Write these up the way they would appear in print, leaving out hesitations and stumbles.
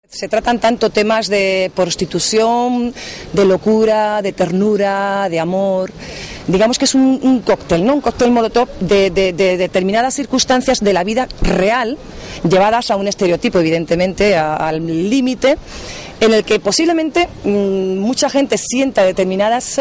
Se tratan tanto temas de prostitución, de locura, de ternura, de amor. Digamos que es un cóctel, ¿no? Un cóctel molotov de determinadas circunstancias de la vida real, llevadas a un estereotipo, evidentemente, al límite, en el que posiblemente mucha gente sienta determinadas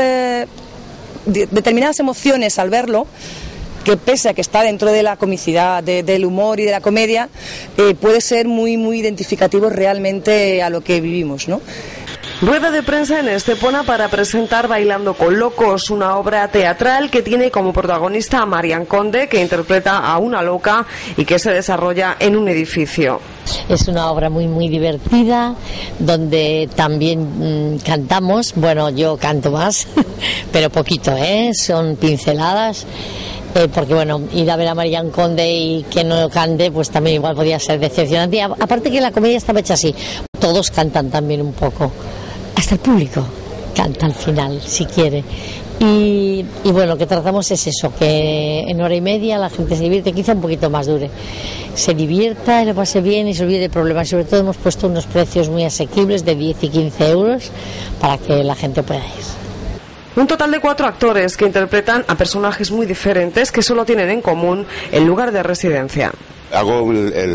emociones al verlo, que pese a que está dentro de la comicidad, del humor y de la comedia, puede ser muy, muy identificativo realmente a lo que vivimos, ¿no? Rueda de prensa en Estepona para presentar Bailando con Locos, una obra teatral que tiene como protagonista a Marian Conde, que interpreta a una loca y que se desarrolla en un edificio. Es una obra muy muy divertida, donde también cantamos. Bueno, yo canto más, pero poquito, son pinceladas. Porque bueno, ir a ver a Marian Conde y que no cante, pues también igual podía ser decepcionante. Aparte que la comedia estaba hecha así, todos cantan también un poco, hasta el público canta al final, si quiere. Y bueno, lo que tratamos es eso, que en hora y media la gente se divierte, quizá un poquito más dure, se divierta y lo pase bien y se olvide de problemas. Sobre todo hemos puesto unos precios muy asequibles de 10 y 15 euros para que la gente pueda ir. Un total de 4 actores que interpretan a personajes muy diferentes que solo tienen en común el lugar de residencia. Hago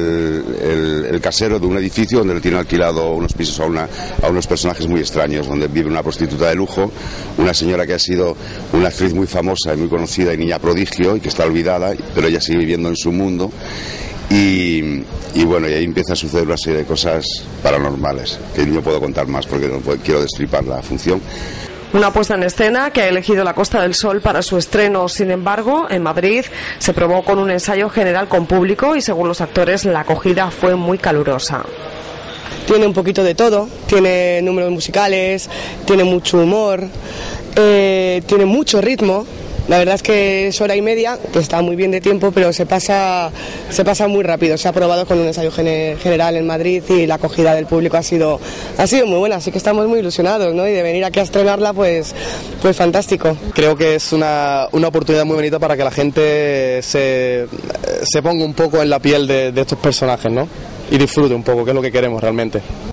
el casero de un edificio donde le tiene alquilado unos pisos a unos personajes muy extraños, donde vive una prostituta de lujo, una señora que ha sido una actriz muy famosa y muy conocida y niña prodigio y que está olvidada, pero ella sigue viviendo en su mundo. Y bueno, y ahí empieza a suceder una serie de cosas paranormales, que no puedo contar más porque no quiero destripar la función. Una puesta en escena que ha elegido la Costa del Sol para su estreno. Sin embargo, en Madrid se probó con un ensayo general con público y, según los actores, la acogida fue muy calurosa. Tiene un poquito de todo, tiene números musicales, tiene mucho humor, tiene mucho ritmo. La verdad es que es hora y media, que está muy bien de tiempo, pero se pasa muy rápido. Se ha probado con un ensayo general en Madrid y la acogida del público ha sido muy buena, así que estamos muy ilusionados, ¿no? Y de venir aquí a estrenarla, pues fantástico. Creo que es una oportunidad muy bonita para que la gente se ponga un poco en la piel de estos personajes, ¿no? Y disfrute un poco, que es lo que queremos realmente.